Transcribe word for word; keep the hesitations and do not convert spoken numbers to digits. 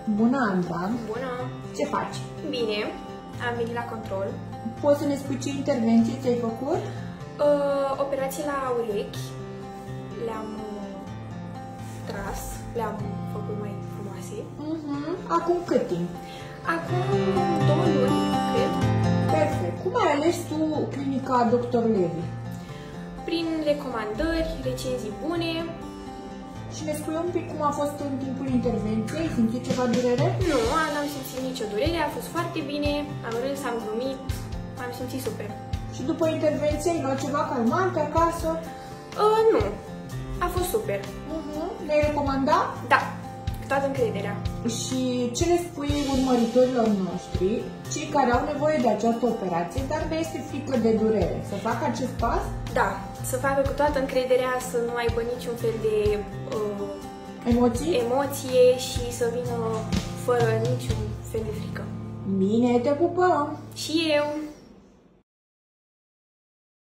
Bună, Andra! Bună! Ce faci? Bine, am venit la control. Poți să ne spui ce intervenție ți-ai făcut? Uh, operații la urechi. Le-am uh, tras, le-am făcut mai frumoase. Uh-huh. Acum cât timp? Acum două luni, cred. Perfect. Cum ai ales tu clinica doctor Levi? Prin recomandări, recenzii bune. Și ne spui un pic cum a fost în timpul intervenției? Ai simțit ceva durere? Nu, n-am simțit nicio durere, a fost foarte bine, am râs, am glumit, am simțit super. Și după intervenție ai luat ceva calmant acasă? Uh, nu, a fost super. Uh-huh. Ne-ai recomanda? Da, cu toată încrederea. Și ce le spui urmăritorilor noștri, cei care au nevoie de această operație, dar le este frică de durere, să facă acest pas? Da, să facă cu toată încrederea, să nu aibă niciun fel de uh, emoții? emoție și să vină fără niciun fel de frică. Bine, te pupăm! Și eu!